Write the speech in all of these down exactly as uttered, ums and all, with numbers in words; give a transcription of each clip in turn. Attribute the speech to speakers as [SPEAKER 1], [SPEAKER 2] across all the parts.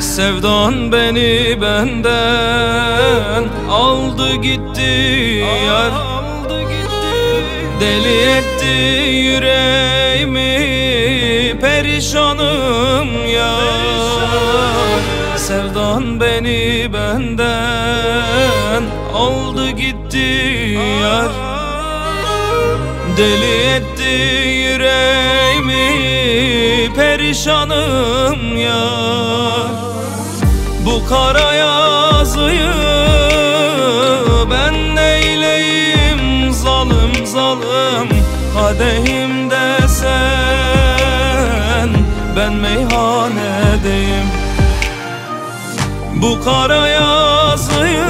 [SPEAKER 1] Sevdan beni benden aldı gitti yar, deli etti yüreğimi, perişanım yar. Sevdan beni benden aldı gitti yar, deli etti yüreğimi, perişanım yar. Bu kara yazıyı ben neyleyim zalim zalim, kadehimde sen, ben meyhanedeyim. Bu kara yazıyı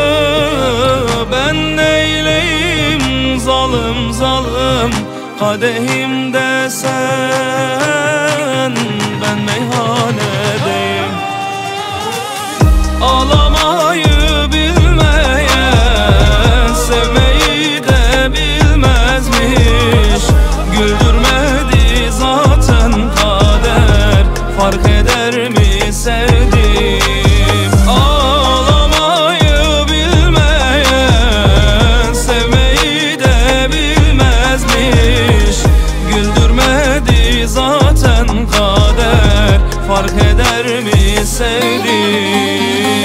[SPEAKER 1] ben neyleyim zalim zalim, kadehimde sen, ben meyhanedeyim. Ağlamayı bilmeyen sevmeyi de bilmezmiş. Güldürmedi zaten kader, fark eder mi sevdim? Ağlamayı bilmeyen sevmeyi de bilmezmiş. Güldürmedi zaten kader, fark eder mi sevdim?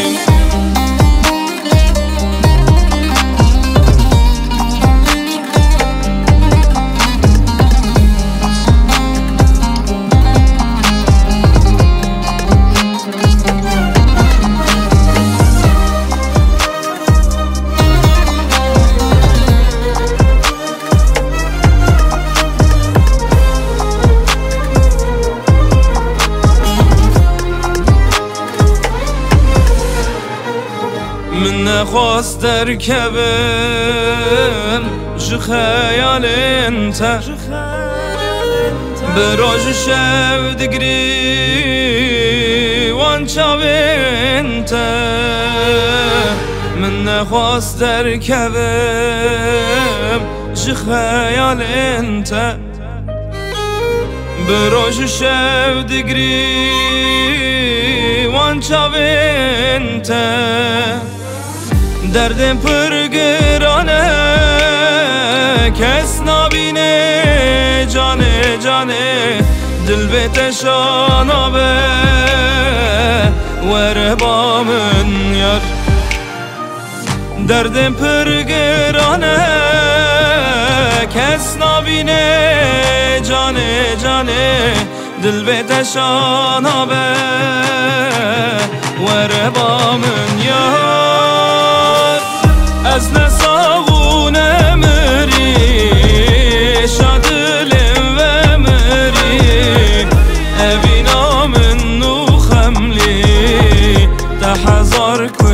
[SPEAKER 1] من نخواست دركبم جي خيال انت براج شب دقري وانشاب انت. من نخواست دركبم جي خيال انت براج شب دقري وانشاب انت. Derdim pırgırane kes nabine cane cane, dil bete şana be verebamın yar. Derdim pırgırane kes nabine cane cane, dil bete şana be verebamın yar. از نساغون مری شادلم و مری اوینا من نو خملی ده هزار